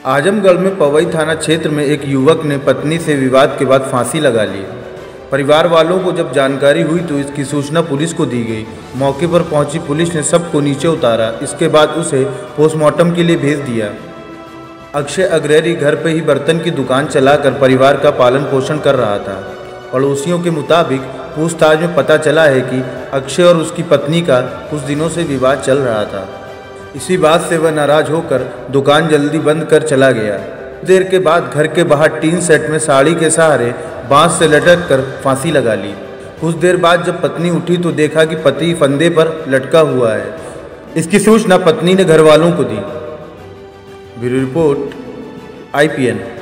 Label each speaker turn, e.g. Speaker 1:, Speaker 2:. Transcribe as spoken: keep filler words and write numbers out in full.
Speaker 1: आजमगढ़ में पवई थाना क्षेत्र में एक युवक ने पत्नी से विवाद के बाद फांसी लगा ली। परिवार वालों को जब जानकारी हुई तो इसकी सूचना पुलिस को दी गई। मौके पर पहुंची पुलिस ने सबको नीचे उतारा। इसके बाद उसे पोस्टमार्टम के लिए भेज दिया। अक्षय अग्रहरी घर पर ही बर्तन की दुकान चलाकर परिवार का पालन पोषण कर रहा था। पड़ोसियों के मुताबिक पूछताछ में पता चला है कि अक्षय और उसकी पत्नी का कुछ दिनों से विवाद चल रहा था। इसी बात से वह नाराज होकर दुकान जल्दी बंद कर चला गया। देर के बाद घर के बाहर टीन सेट में साड़ी के सहारे बांस से लटक कर फांसी लगा ली। कुछ देर बाद जब पत्नी उठी तो देखा कि पति फंदे पर लटका हुआ है। इसकी सूचना पत्नी ने घर वालों को दी। Bureau report I P N.